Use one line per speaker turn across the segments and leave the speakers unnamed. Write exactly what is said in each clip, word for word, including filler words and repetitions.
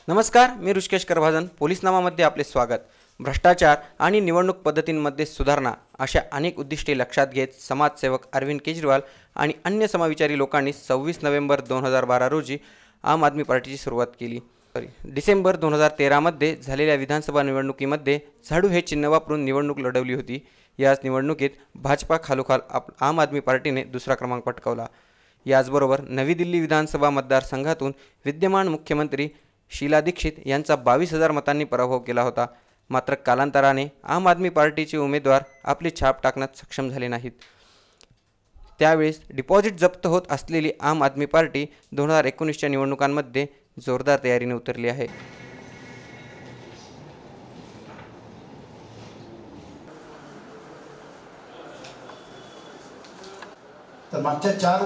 नमस्कार, मी ऋषिकेश करभाजन. पोलीस नामामध्ये आपले स्वागत. भ्रष्टाचार आणि निवडणूक पद्धतींमध्ये सुधारणा अशा अनेक उद्दिष्टे लक्षात घेत समाजसेवक अरविंद केजरीवाल आणि अन्य समविचारी लोकांनी सव्वीस नोव्हेंबर दोन हजार बारा रोजी आम आदमी पार्टीची सुरुवात केली. सॉरी डिसेंबर दोन हजार तेरामध्ये झालेल्या विधानसभा निवडणुकीमध्ये झाडू हे चिन्ह वापरून निवडणूक लढवली होती. याच निवडणुकीत भाजपा खालोखाल आप आम आदमी पार्टीने दुसरा क्रमांक पटकावला. याचबरोबर नवी दिल्ली विधानसभा मतदारसंघातून विद्यमान मुख्यमंत्री शीला दीक्षित यांचा बावीस हजार मतांनी पराभव केला होता. मात्र कालांतराने आम आदमी पार्टीचे उमेदवार आपली छाप टाकण्यात सक्षम झाले नाहीत. त्यावेळेस डिपॉझिट जप्त होत असलेली आम आदमी पार्टी दोन हजार एकोणीसच्या निवडणुकांमध्ये जोरदार तयारीने उतरली आहे.
तर मागच्या चार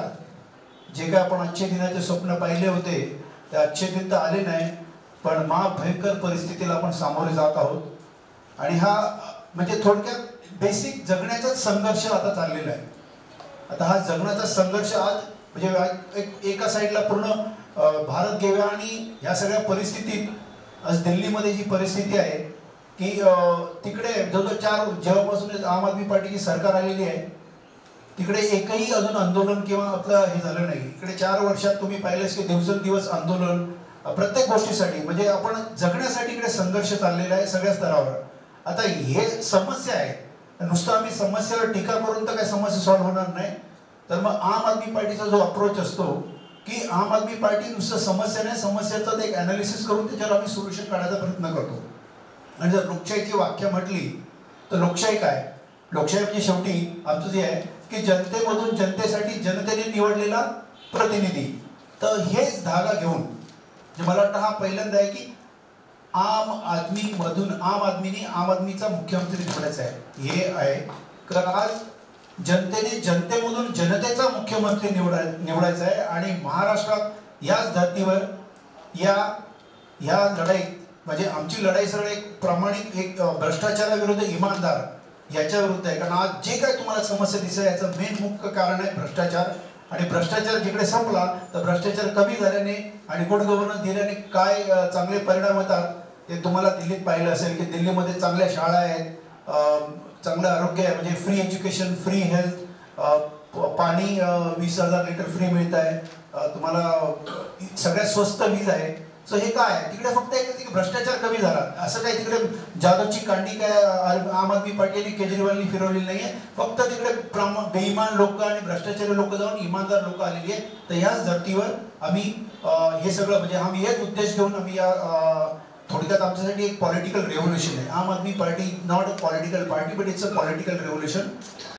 वर्षात जे काय आपण अच्छे दिनाचे स्वप्न पाहिले होते ते अच्छे दिन तर आले नाही, पण महाभयंकर परिस्थितीला आपण सामोरे जात आहोत. आणि हा म्हणजे थोडक्यात बेसिक जगण्याचाच संघर्ष आता चाललेला आहे. आता हा जगण्याचा संघर्ष आज म्हणजे एक एका साईडला पूर्ण भारत गेवा आणि ह्या सगळ्या परिस्थितीत आज दिल्लीमध्ये जी परिस्थिती आहे की तिकडे जवळजवळ चार जेव्हापासून आम आदमी पार्टीची सरकार आलेली आहे तिकडे एकही अजून आंदोलन किंवा आपलं हे झालं नाही. इकडे चार वर्षात तुम्ही पाहिलेच की दिवसेंदिवस आंदोलन प्रत्येक गोष्टीसाठी म्हणजे आपण जगण्यासाठी इकडे संघर्ष चाललेला आहे सगळ्या स्तरावर. आता हे समस्या आहे, नुसतं आम्ही समस्येवर टीका करून तर काही समस्या सॉल्व्ह होणार नाही. तर मग आम आदमी पार्टीचा जो अप्रोच असतो की आम आदमी पार्टी नुसतं समस्या नाही, समस्याचं एक ॲनालिसिस करून त्याच्यावर आम्ही सोल्युशन काढायचा प्रयत्न करतो. आणि जर लोकशाहीची व्याख्या म्हटली तर लोकशाही काय, लोकशाही म्हणजे शेवटी आमचं जे आहे की जनतेमधून जनतेसाठी जनतेने निवडलेला प्रतिनिधी. तर हेच धागा घेऊन जे मला वाटतं हा पहिल्यांदा आहे की आम आदमी मधून आम आदमीने आम आदमीचा मुख्यमंत्री निवडायचा आहे. हे आहे कारण आज जनतेने जनतेमधून जनतेचा मुख्यमंत्री निवडाय निवडायचा आहे. आणि महाराष्ट्रात याच धर्तीवर या ह्या लढाईत म्हणजे आमची लढाई सरळ एक प्रामाणिक एक भ्रष्टाचाराविरुद्ध इमानदार याच्या विरुद्ध आहे. कारण आज जे काय तुम्हाला समस्या दिसत याचं मेन मुख्य कारण आहे भ्रष्टाचार. आणि भ्रष्टाचार जिकडे संपला तर भ्रष्टाचार कमी झाल्याने आणि गुड गव्हर्नन्स दिल्याने काय चांगले परिणाम होतात ते तुम्हाला दिल्लीत पाहिलं असेल की दिल्लीमध्ये चांगल्या शाळा आहेत, चांगलं आरोग्य आहे, म्हणजे फ्री एज्युकेशन, फ्री हेल्थ, पाणी वीस हजार लिटर फ्री मिळत आहे, तुम्हाला सगळ्यात स्वस्त वीज आहे. सो हे काय आहे तिकडे फक्त एक भ्रष्टाचार कमी झाला असं काही तिकडे जादवची कांडी काय आम आदमी पार्टीने केजरीवालनी फिरवलेली नाही आहे. फक्त तिकडे बेईमान लोक आणि भ्रष्टाचारी लोक जाऊन इमानदार लोक आलेली आहेत. तर याच धर्तीवर आम्ही हे सगळं म्हणजे आम्ही हेच उद्देश घेऊन आम्ही या थोडक्यात आमच्यासाठी एक पॉलिटिकल रेव्होल्युशन आहे. Aam Aadmi party not a political party but it's a political revolution.